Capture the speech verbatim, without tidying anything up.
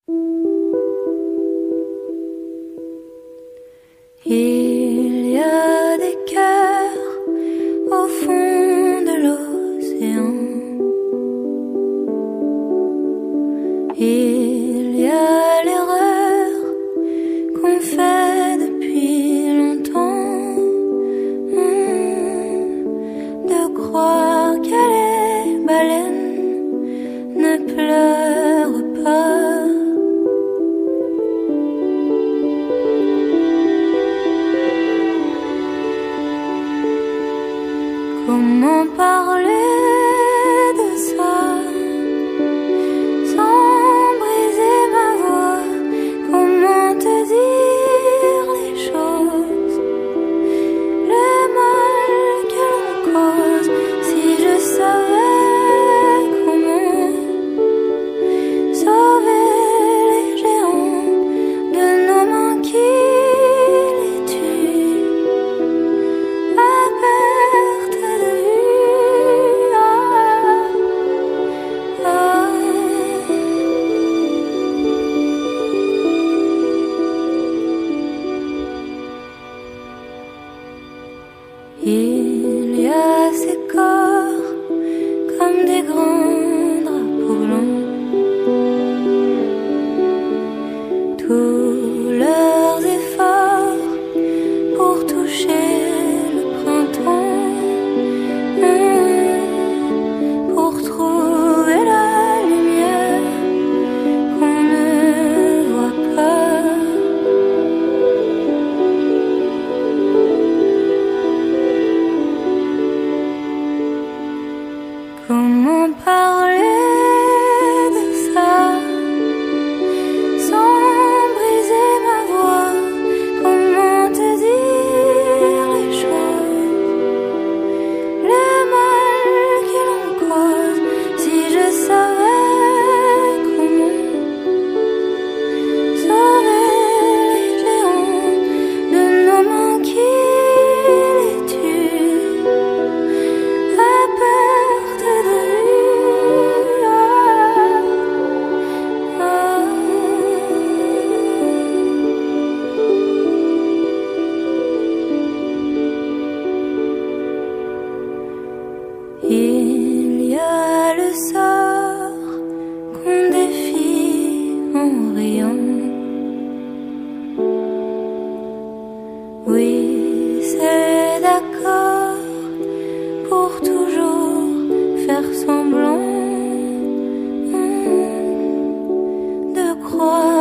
Il y a des cœurs au fond de l'océan. Il y a l'erreur qu'on fait depuis longtemps, de croire que les baleines ne pleurent pas. Comment parler de ça sans briser ma voix? Comment te dire les choses, le mal que l'on cause? Si je savais comment sauver les géants de nos mains qui les tuent à perte de vue. Ah, ah. Il y a ces corps comme des grands drapeaux blancs, tous leurs efforts pour toucher le printemps, pour trouver la lumière qu'on ne voit pas. Comment parler de ça sans briser ma voix? Comment te dire les choses, le mal que l'on cause? Si je savais comment sauver les géants de nos mains qui les tuent à perte de vue. Ah, ah. Il y a le sort qu'on défie en riant. Oui, c'est d'accord pour toujours faire semblant de croire